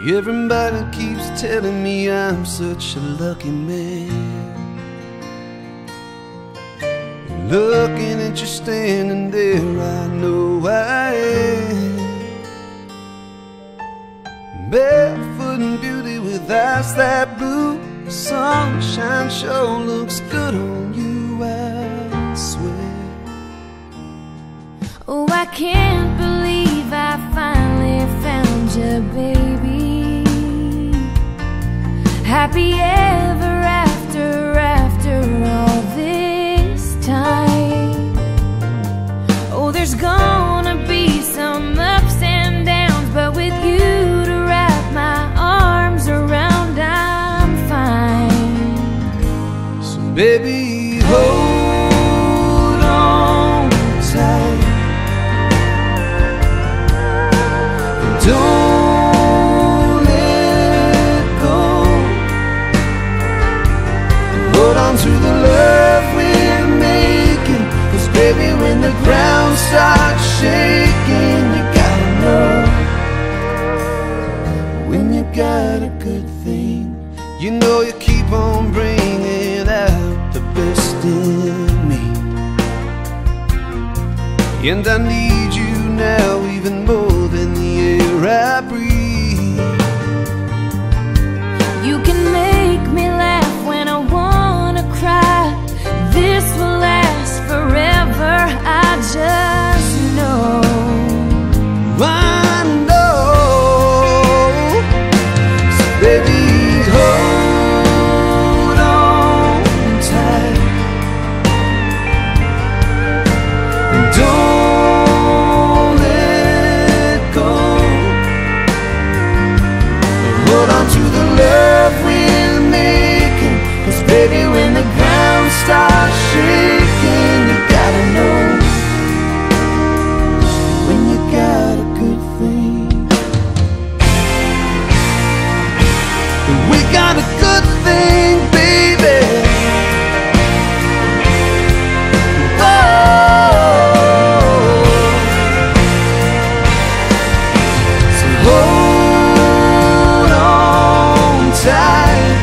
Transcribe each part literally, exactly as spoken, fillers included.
Everybody keeps telling me I'm such a lucky man. Looking at you standing there, I know I am. Barefoot in beauty with eyes that blue. Sunshine sure looks good on you, I swear. Oh, I can't believe I finally found you, baby. Happy ever after, after all this time. Oh, there's gonna be some ups and downs, but with you to wrap my arms around, I'm fine. So baby, hold on tight. Don't hold on to the love we're making, 'cause baby, when the ground starts shaking, you gotta know, when you got a good thing, you know you keep on bringing out the best in me. And I need you now even more than the air I breathe. You can make me laugh when I want to cry. This will last forever, I just know. I know. So baby, hold on tight. And don't let go. Hold on to the love we're making, 'cause baby, when the ground starts shaking, you gotta know, when you got a good thing. We got a good thing, baby. Oh, so hold on tight,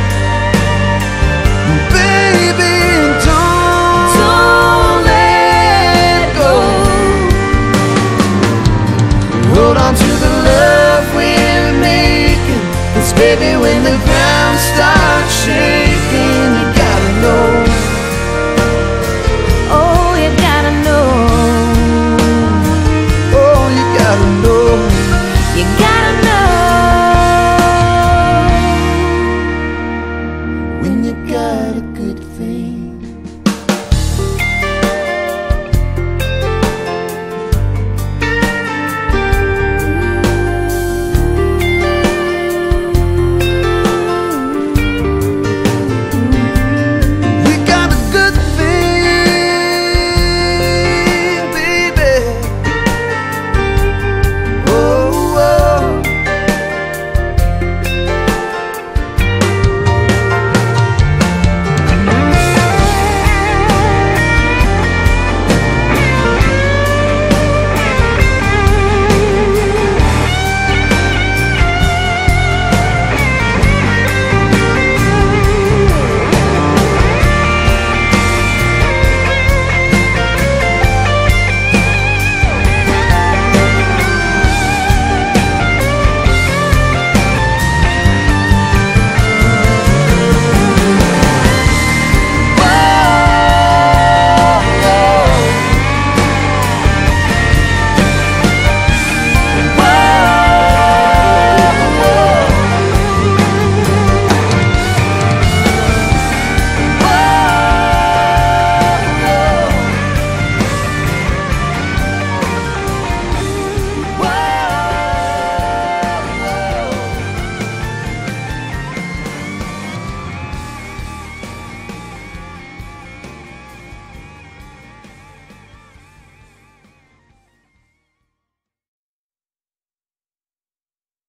baby, don't, don't let go. Hold on to the love we're making, 'cause baby, when the ground starts shaking,